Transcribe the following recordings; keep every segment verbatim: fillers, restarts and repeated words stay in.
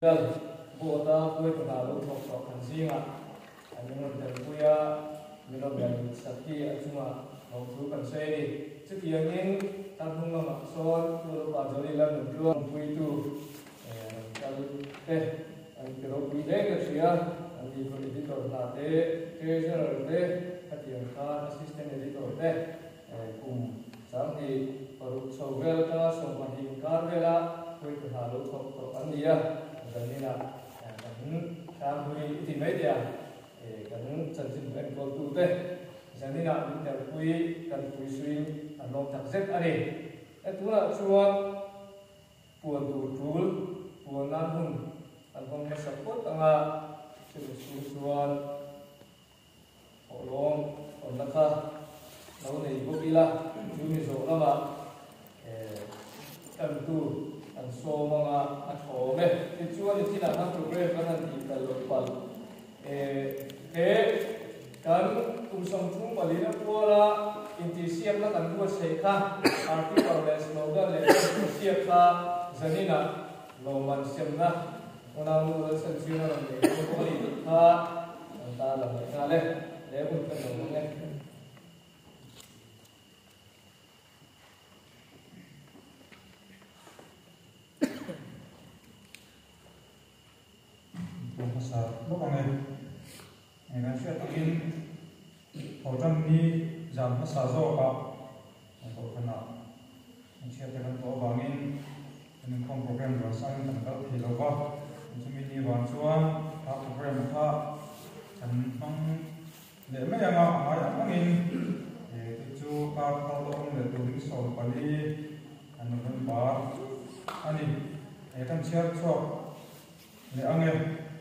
bộ ta quay trở lại lúc học học hành gì mà anh em mình quay mình làm việc sắp khi anh chúng mà học thứ cần xe đi trước khi anh em ta không làm mặc son tôi bảo cho đi làm một trường quay tu cái cái anh cái lúc quay đấy cái gì à anh đi coi editor là thế treasurer thế các tiền khá assistant editor thế cùng sáng thì vào lúc sau về ta sau mà đicar về là quay trở lại lúc học học anh đi à cái này là cái tham huy thì mấy tiền cái chân chính cái câu tu thế cái này là những cái quy cái quy suy anh long thật rất anh đi cái thứ là chua buồn tu trul buồn nam hùng anh không có support anh à sự su suan họ long còn là cả lâu này có bị là chú mình số đó mà tâm tu anh số mà anh khó mấy cái chúa như thế nào hắn program cái hắn thì cần lột bẩn thế kan tum som thung palina pula inti siap na kan buat sekha article le slogan le siap kha zanina loman siam na ona mu le san sina le ko li kha ta la na le le kun kan lo nge Pasal lo pangai, dengan siapa ingin orang ni jam pasal zo apa, atau kena siapa dengan tu bangin, dengan kom program berasal tentang hilau apa, macam ini bantuan, tak program apa, tentang lema yang apa yang bangin, itu kar tolong le tulis soal kali, anu bar, ani, kan siapa soal, le angin.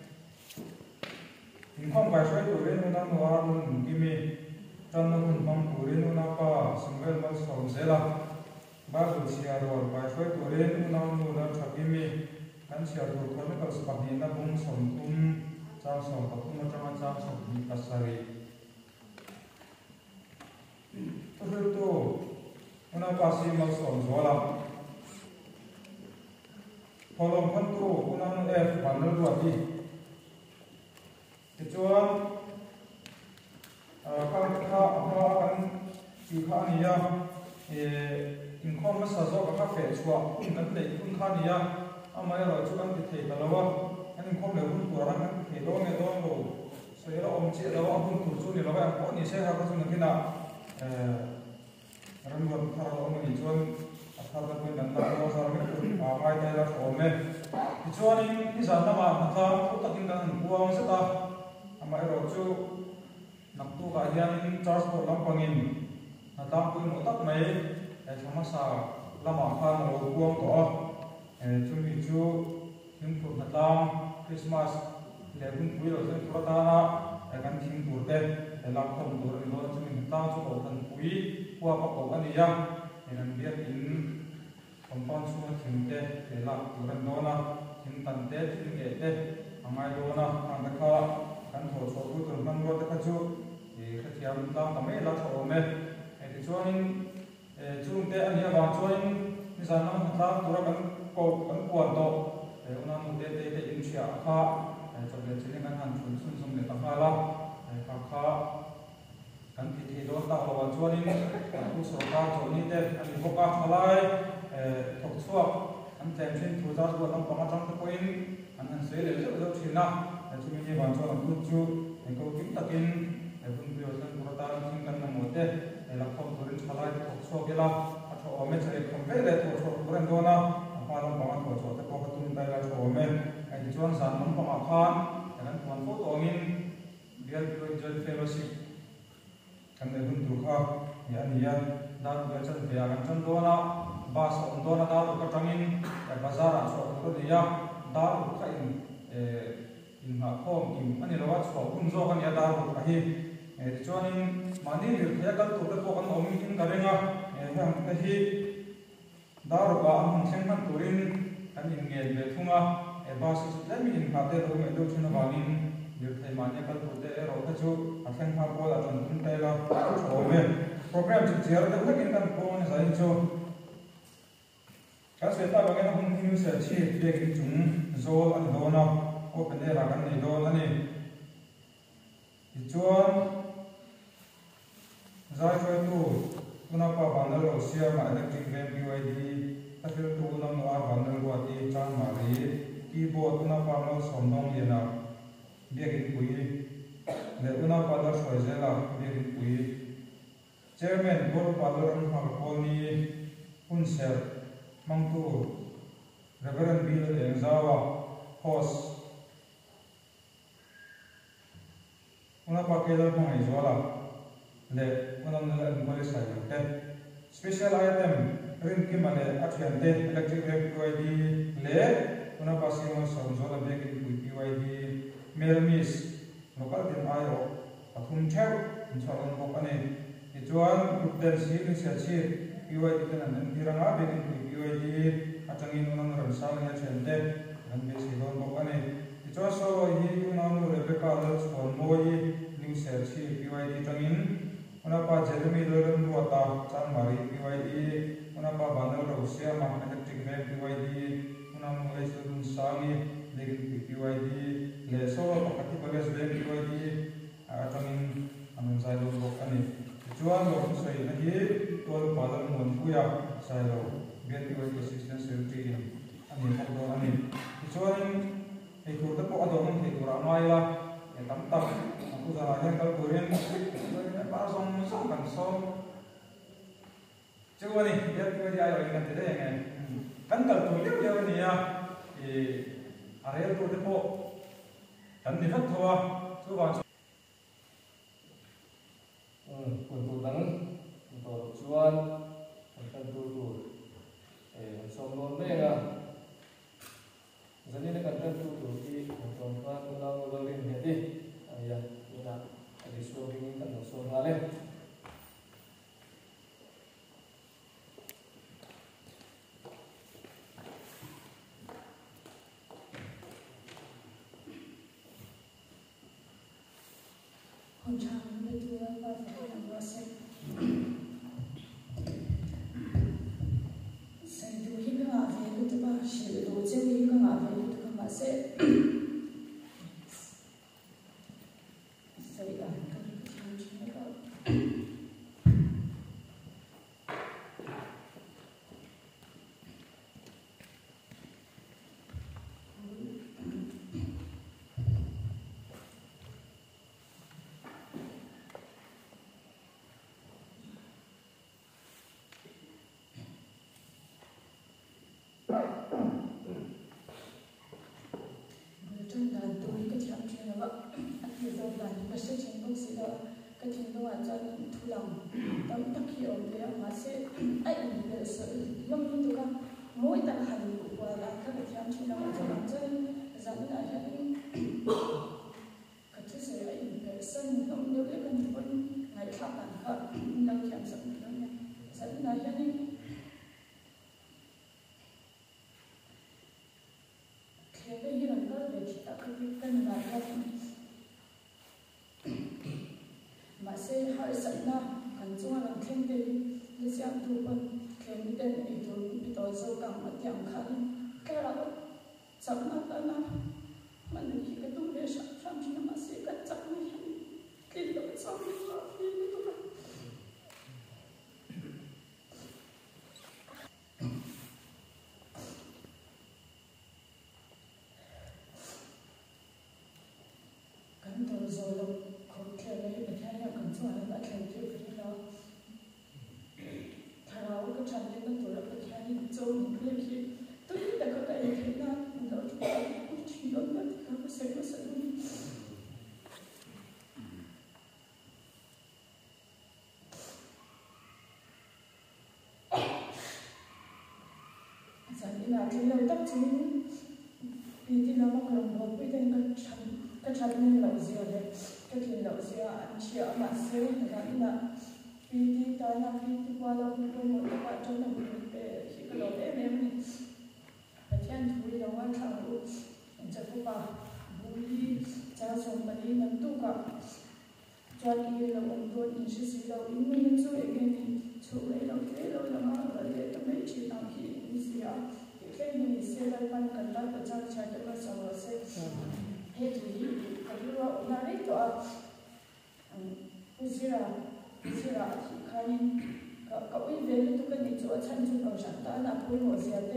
Inkom paisai turin una nuar nun gimi tanna kun pam turin una pa sangel mal som zela baru siaror paisai turin una nuar thakimi kan siaror thon kal spahina bung som tum cha som pakum chama cha som ni pasari to to una pasi mal som zola polom kan tu una nu f panel duati kecuali kalau kita apa akan juga ni ya, income sahaja kita fetchua, kan dek pun kan ya, amai orang juga kita kalau kan income lewat kurang kan kita orang itu lo, saya orang cik lawa pun kursus ni lawa apa ni saya harus mungkin nak, orang buat kalau orang ni jual, asal tapi nanti kalau seorang itu amai dia lah omeh, kecuali ni sana mah masa kita tinggal buang setah amai roju naktu kajian transport lampangin natang pun otak mai sama sa lama kan ro buang to cumi ju himpu natang Christmas lebun pui ro sen pratana kan thing tur te laptop tur ro cumi natang chu ko kan pui wa pa ko ani ya enan biat in compound su thing te lap turan dona thing tan te thing ge te amai dona ang ka kan thổ số tu từ văn ngôn tới chú thì các chị em ta cảm thấy là thổ mê thì cho nên chúng ta anh em vào cho nên bây giờ nó ta tu ra kan cổ kan quần to thì ông nam để để để in chia kha cho nên chỉ nên kan hành chuẩn xuân xuân để tăng kha la kha kha kan thì thì đó ta vào cho nên tu số ta cho nên để anh có cả lại thuộc suốt anh xem trên thu ra của ông có trong cái quên anh anh sẽ để rất rất nhiều năm chúng mình vào cho làm kucu, engkau kita takin, pun biasa peraturan tinggal namote, dalam komponen salai tokso gila, atau ome cari kompere tokso kuren dona, apa alam pangan tokso, tapi kau ketemu dalam tokso ome, ini cuman zaman pemakan, dengan tuan foto angin, biar jual fellowship, kan pun duka, ya niat, dan biasa biarkan cendona, bahasa cendona tahu ketangin, bazar atau dia, tahu kain in ha khom in ani rawat so kun zo kan ya dar ko ahi e chuanin mani lir khaya kal to ko kan om in karenga e ham ta hi dar ba am theng man turin kan in ngel be thunga e ba su le mi in ha te ro me do chuna bangin lir thai mani kal to te ro ta chu a theng ha ko la tan kun te la so me program chi chiar da kan kan ko ni sai chu cái sự ta bằng cái không hiểu sẽ chỉ việc cái chúng rồi anh đó nào open air kan ni do ani chuan zai foi tu una pa banal lo sia ma electric van B Y D athil tu na no ar banal wa ti chan ma ri keyboard una pa no som dong ye na biakin pui le una pa da foi zela biakin pui chairman bol pa lo ram ha ko ni un ser mang tu reverend bill engzawa host una pa ke dal phang ai zola le unam na an pole sai te special item rin ki male athian te electric van P Y D le una pa simo som zola be ki P Y D melmis local din ayo athum theu incharon bok ani ti chuan upden si ni sia chi P Y D ten an diranga be ki P Y D atangin unam ram sal nya chen te an be si don bok ani ti chuan so hi unam Rebecca Lals for moi new selfie P Y D tangin una pa Jeremy Dolan ruata chan mari P Y D una pa banal ro sia ma electric van P Y D una mo esun sangi legin P Y D le so pakati bagas van P Y D tangin amun sai lo bok ani chuan lo sai na hi tol padal mon puya sai lo van P Y D assistance secretary ani ko do ani chuan ei tur ta po adong ei tur amai la e tam tak aku zara yang kal korean ba song song kan song chuan ni ya P Y D ai kan te de ngai kan kal tu leu leu ni ya e are tur ta po kan ni hat thowa chu wa um kun tu dang to chuan kan tu tu e som non le nga jadi nak kan tu tu ki tuan tuan ulang ulang ni jadi ya ina ada suami ni kan suami ale Hujang itu apa yang berasa saya tu hingga apa itu bah sih tu je hingga apa itu kan masih saya dah kan macam mana cái chuyện đó là cho thu lòng tấm tắc hiệu để mà sẽ ảnh về sự lâm như tôi mỗi tầng hành của là các cái chuyện chuyện đó cho làm chân dẫn là những cái thứ gì ảnh về sân không nhớ cái con con ngày khác bản khác đang chạm dẫn đó nha dẫn là những khi cái gì đó để chỉ tạo cái cân là các mà sẽ hỏi sẵn na cần chung là khen đi để xem thu phân khen tên ấy thu bị tội sâu càng mất dạng khăn cái là chẳng mất đó na mà nếu chỉ cái tu để sẵn sẵn thì mà sẽ cắt chặt này cái đó xong rồi thì nó cắn đầu rồi đâu không kêu lấy cái cái này còn cho nó đã kêu kêu cái đó thà nào cái chân cái nó tuổi cái cái này trâu mình cái gì tôi nghĩ là có cái cái nào đó cũng chỉ đó là có cái sự có sự giờ đi làm cái lâu tóc chín vì thì nó mà còn một cái tên cái chân cái chân nên lâu dừa đấy cái chuyện lâu dừa ăn chia mà xíu là cái là vì thì ta làm vì thì qua lâu không một cái bạn trong lòng mình về chỉ có lâu đấy em mình và thiên thú là quan trọng luôn chắc cũng bảo bùi cha sống mà đi nằm tu cả cho đi là ông tôi nhìn sự sự lâu in mình chú ý cái gì chú ấy lâu thế lâu là mà ở đây tôi mấy chuyện nào thì Inisia, Kemi Selan Kanda, the Chan Chataka Samase, Hetri, Kadura, Narito, Uzira, Uzira, Kanin, Kawi Velu to Kanito, a Chantu Shantana, Puimoziate,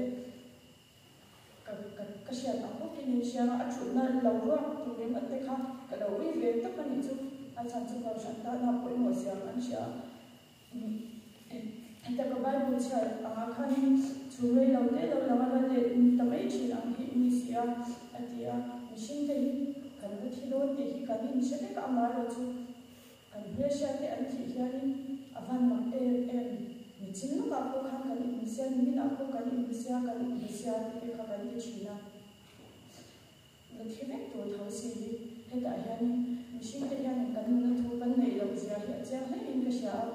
Kashiana, Inisiana, a Truna, Laura, to him at the camp, Kadawi Velu to Kanito, a Chantu Shantana, Puimozia, and Shia. And the Bible said, Akani, to rail out there, the Machi, and he Inisia, at the machine day, Kanatilo, the Hikanin, Shek Amara to, and Brescia, and Hiani, Avan Air, and Mitino Apokan, and Inisia, Minapokan, Inisia, and Inisia, the Kakanishina. The Quebec told how silly, and I had machine day and Kanuna to Banay of Zia, in the Shah.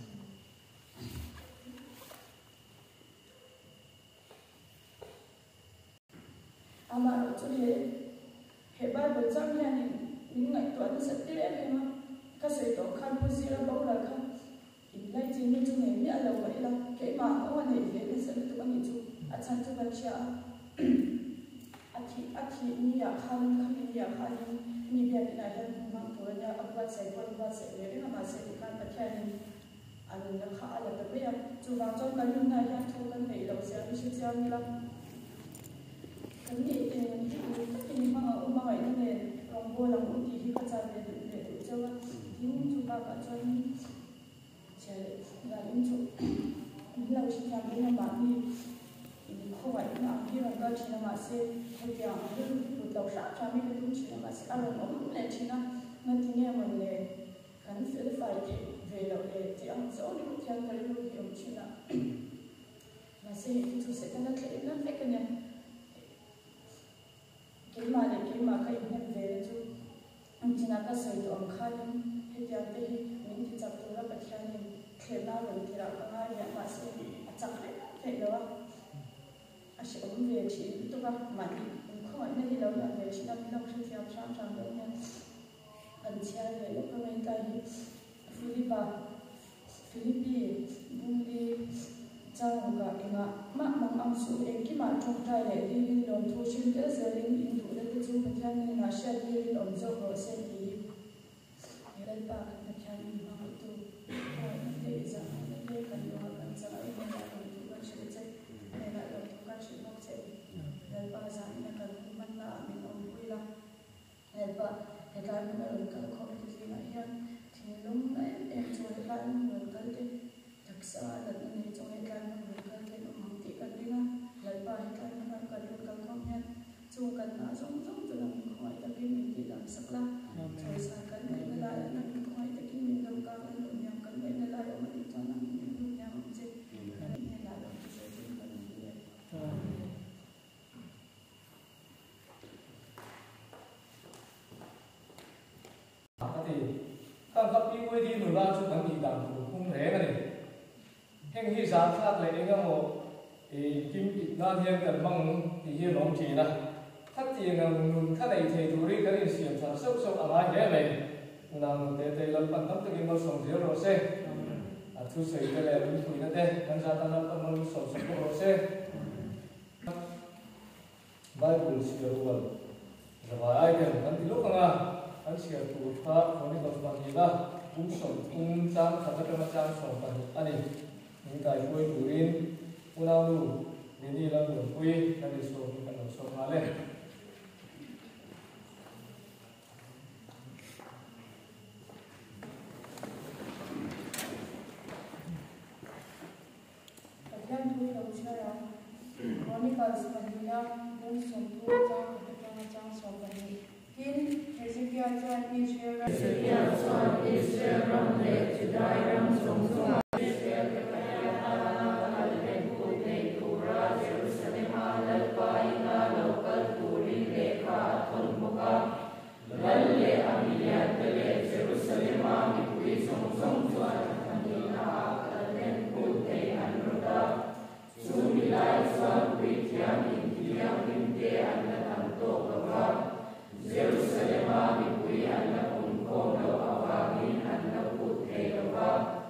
Amaro to he, he Bible Zamian, in like to understand him, Casato, Campusira Boraca, in nineteen to name Yellow Wella, came out one day, and said to one to a Santa Bacia. Ati, Ati, Nia, Han, Camilla, Han, Nibia, and I had Mamporia, of what's a what was a very much a kind of canning, and the Hala, the way to Vato, Galuna, and told them they don't say, we should tell me. Kami ini ini mana umai ini orang bolang uti kita cari itu coba ini coba kacan cari dan itu bila kita punya mami ini kawai nak kira kalau cina masih kerja itu betul sah kami itu cina masih kalau orang mana cina nanti ni mana kan sudah faham velo tiang so ni tiang kalau itu cina masih itu sekarang kita nak fikirnya Kilma le kilma kai hne ve chu antina ka sai to am khalim hetia te min ti chap to ra pathiani khela lo tira ka ma ya ma se achak le te lo a she om ve chi to ba ma ni kho na hi lo la ve chi na lo chi ti am sam sam lo ne an chia le lo ka mai ta hi Philippa Philippi buli Chang ka inga ma mang am su engki ma thong tai le li lon thu shin te zeling in tu le chu pathian ni na sha li lon zo ro se ki le pa pathian ni ma tu le za le kan yo kan sa ai ma ya kan tu kan shi che le na lo tu kan shi mo che le pa za ni kan man na mi on pui la le pa he ka ni lo ka ko ti na ya thi lum na em chu le ka ni lo ka te taksa la ni chu le ka ni lo ka te no mang ti ka ni na le pa he ka ni ka lu ka ko nya chu kan na song song tu lang khoi ta ki mi ti lang sak la chu sa kan ni la la na khoi ta ki mi lo ka kan lo nyam kan ni la la ma ti ta na ni lu nyam che ni la lo chu se ti kan ni le Ati, tang kapi kue di nula chu kan di dang tu kum re ngani. Heng hi sa khat le enga mo e kim ki na hian kan mang ti hi long chi na. Khat ti nga nun kha nei the tu ri kan in siam sa sok sok ama he le. Nang te te lal pan tam te ki mo song zero ro se. A thu sei te le ri phui na te kan sa ta na pan mo so so ro se. Bible siya ruwal. Zawai ai kan kan ti lo nga an siya tu tha khoni ba ba ni la kum som kum chang kha ta ma chang som pa ani ni kai koi turin una lu ni ni la lu koi na ni so ni kan so ma le Pathian tu lo chara Chronicles Mahila bung som tu chang ta ma chang so pa ni Kin Hezekiah chuan Israel Hezekiah chuan Israel ram le Judah ram song song Israel ke kaya na al ben ku ne tura Jerusalem al pai na local turi le kha thon muka lal le amilia le Jerusalem mi kui song song chuan ani na al ben ku ne an ruta chu milai chuan kui thiam in thiam in te an na tam to ka Jerusalem mi kui an na kun ko lo awangin an na put thei lo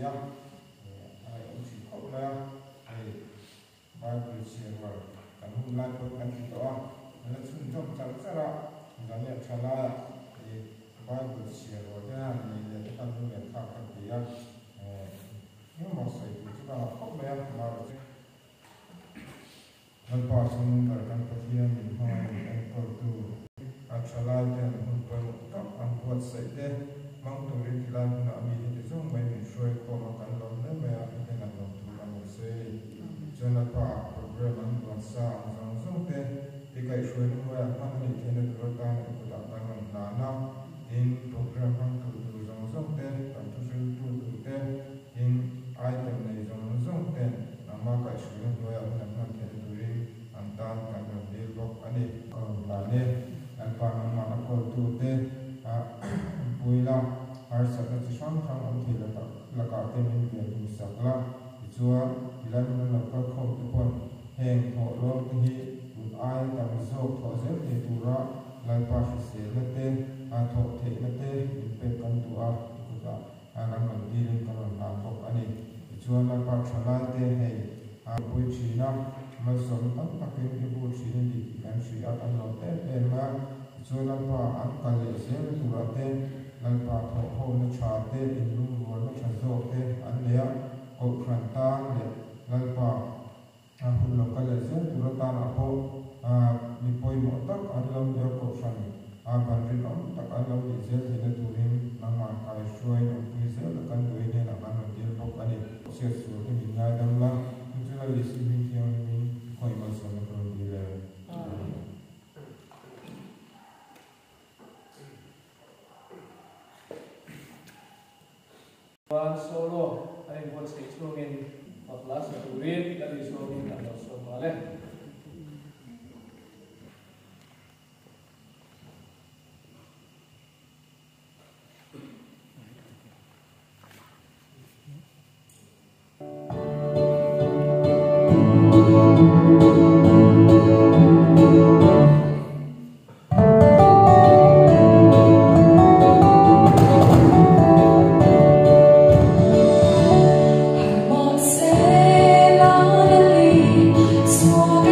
sia ai ông chỉ khóc là ai Bible sia rồi kan hun lai pot kan ti to la chun jom chal chara zania chala e Bible sia rồi ya ni le kan nu le kha kan ti ya eh mo sai ti cha khóc le ma ro nan pa sun tar kan pathian min hai an ko tu a chala te hun pa tak an ko sai te mang tu ri lan na mi ni zong mai min shoi ko ma kan lom na me a te na lom tu an se chana pa program an wa sa zong zong te ti kai shoi ni wa ma ni te na ro ta na ko da ta na na in program an tu tu zong zong te tan tu su tu tu te in item nei zong zong te na ma kai shoi ni wa na ma te tu ri an ta kan ro dil bok ani ko la ne an pa ma ma ko tu te a puila har sa ta chang chang am thi la ta la ka te min be tu sakla chua ilan na ka khom tu pon heng tho lo ti hi un ai ta mi zo tho zel ti tu ra lai pa shi se na te a tho the na te pe kan tu a ku ta a ram man di rin kan na bok ani chua na pa thana te hei a pui chi na ma som tam takin ki bu chi ni di kan shi a kan lo te te ma chua na pa an kan le se tu ra te lan pa tho ho na cha te in lu ro na cha zo te an le a ko khan ta le lan pa a hun lo ka le se tu ra ta na ho a mi poi mo tak an lo yo ko khan a ban rin om tak an lo ni se ni na tu rin na ma kai shoi no pi se la kan doi ne na ban dil ko ani se su ni mi na dam la tu la li si mi ki on mi koi ma so na ko di le One solo, I want to say in of last to read that is so in that so male. Say, la, la, la,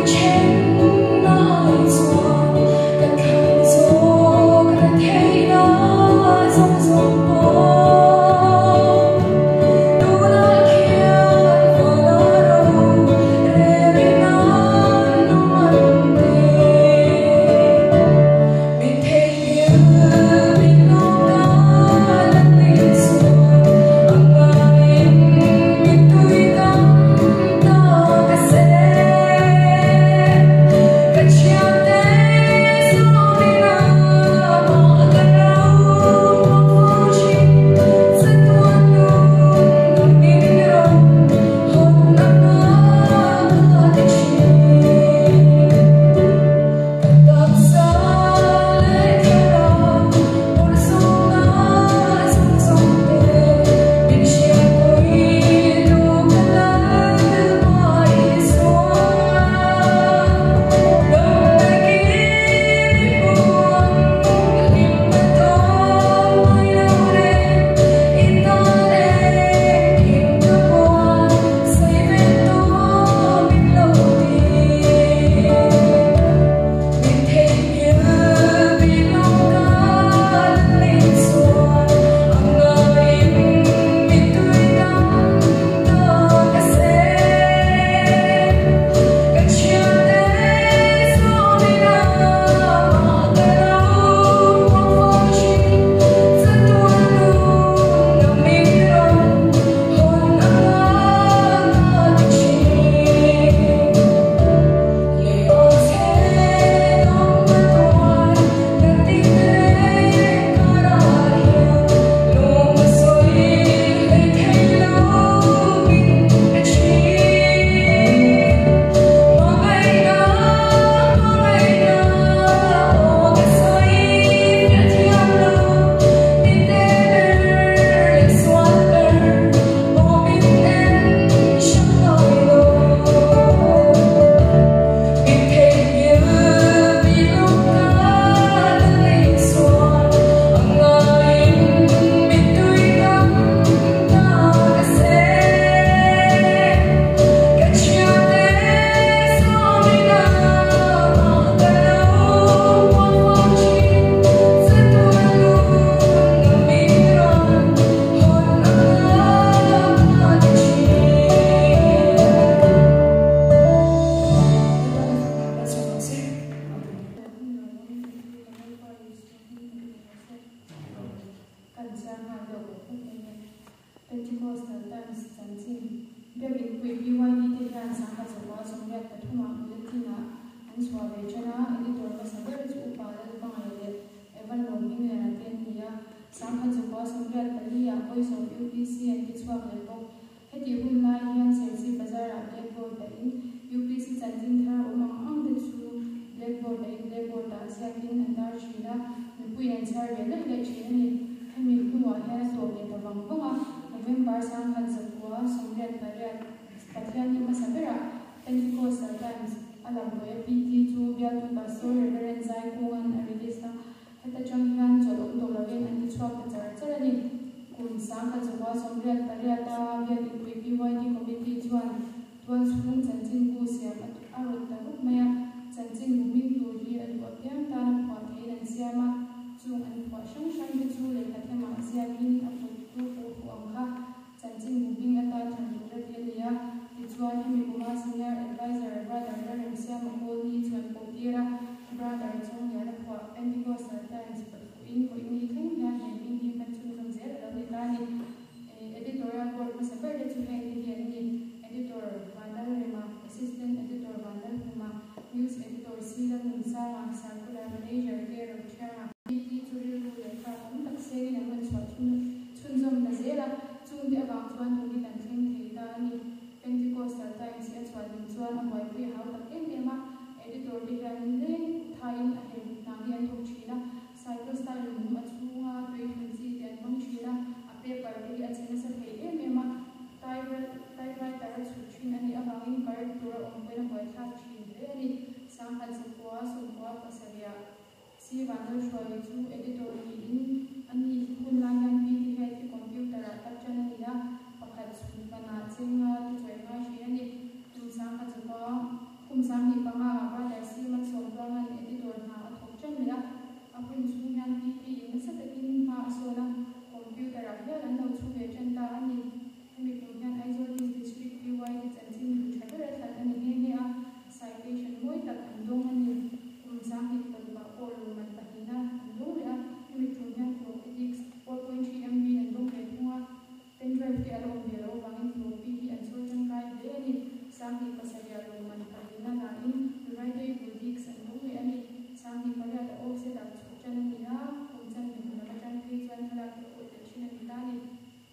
sang khan zu ko som ria pali ya koi so U P C and ki chuak le bok heti hun lai hian selsi bazar a blackboard da in U P C chanjin thar umang ang te chu blackboard da in blackboard da siakin andar china pui an char ve lai lai china ni hemi huwa hian so le da bang bonga November sang khan zu ko som ria pali pathian ni masabera Pentecostal Times alam ko P T chu bia tu pastor reverend zai kuan a release na heta chang hian cholok do lawen an ti chuak ta char charani kun sang kha chuwa somria taria ta bia ki P P Y D committee chuan tuan chung chanchin ku siam arot ta ruk maya chanchin bumi tu hi adu apiang ta na khwa thei an siama chung an khwa shang shang bi chu le khathema siakin a pu tu pu pu ang kha chanchin bumi ata than ra ti lia ti chuan hemi kuma senior advisor brother Ram siama ko ni chuan ko tira brother chung ya na khwa Pentecostal Times in ko in thing ya ne in di kan chung chung zel la ni ta ni editorial board ma sabar de chu hai ni ni editor Vandal Rema assistant editor Vandal Kuma news editor Sila Nunsa circular manager Gero Chama P T Churi Lu le ka om tak se ni man chwa chun chun zom na zela chung de awang chuan hu ni tan thing thei ta ni Pentecostal Times ya chwa ni chuan a boy pi hau tak em ema editor de ya ni thain a he na hian thok china cycle style mu a chunga twenty si ten bang china a paper de a chena sa thei em ema typewriter typewriter chu chin ani awangin kar tur om pena boy tha chin de ani sang khan sa kwa so kwa pasaria si vandal shwai chu editor ni in ani hun la yan pi ti he ti computer a tak chan ni la pakhat chu kana chinga tu choi ma shi ani tu sang khan sa kwa kum sang ni panga ba da si man so bangan editor na thok chan ni la apun chu yan pi ti in sa takin ma so la computer a hian an lo chu ve chan ta ani hemi kum yan aizo din district P Y D chanchin lu thabera than ani he he a citation moi tak an dong ani kum sang ni pon ba or man pahina an dong le a hemi kum yan pro ethics four point three M B an dong le thunga pen drive te alo be ro bangin pro P D an so chang kai de ani sang ni pasaria lo man pahina na in right ethics an dong le ani sang ni paria da offset a chu chan ni na kum chan ni na ma chan ke chuan thala ke o te chin ni ta ni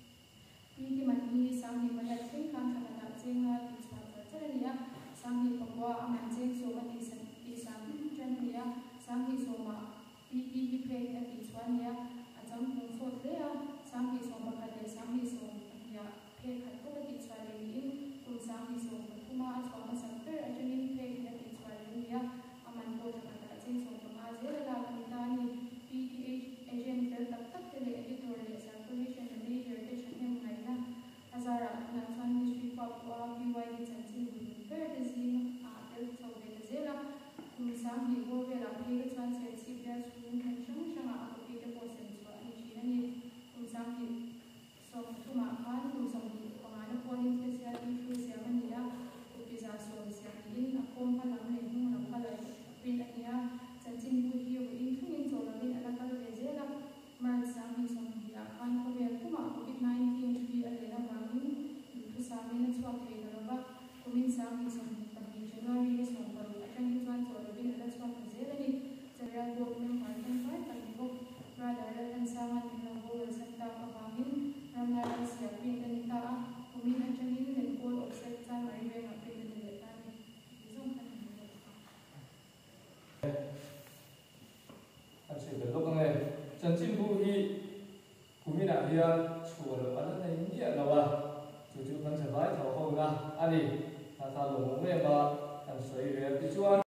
Piti mani sang ni paria thing kan thana na chenga ti chwa cha chania sang ni pakwa aman cheng so ma ti san ti sang chan nia sang ni so ma piti hi pe a ti chwan ya a cham thong so le a sang ni so ma ka le sang ni so ya pe khat ko ti chwa le ni kun sang ni so kuma a chwa ma sang pe a chanin pe a ti chwa le nia aman ko ta ka cheng so ma je la ni ta ni piti agent tel tak tak te le editor le circulation manager te chanem ngai na Azara na chuan district pop wa P Y D chanchin ver de zin a tel chho ve de zela kum sang ni go ve la phe chuan se si bia chun kan chang chang a ko pi te po sen chwa ni chi na ni kum sang ni so thuma khan kum sang ni ko ma na polling special issue se ma ni la ko pi za so se ni a kom pa lam le nu na pa la pin a ya chanchin bu hi o in thung in so la ni ala ka ve zela mar sang ni so ni a khan ko ve kuma covid nineteen bi a le na ma tu sami na chuak thei na ba kumin sami som pahni January ni som paru atang chuan chaw lo bin ala chuak zela ni chara go men par kan par kan go brother an sama ni na go santa ka bangin ramna ran sia pin kan ta kumin atang in len call offset cha mai ve ma pin ni le ta ni zum kan anh sẽ được lúc này chân chính bu hi kumin a hian chuar ala nei ni ala wa chu chu kan se vai tho ho na ani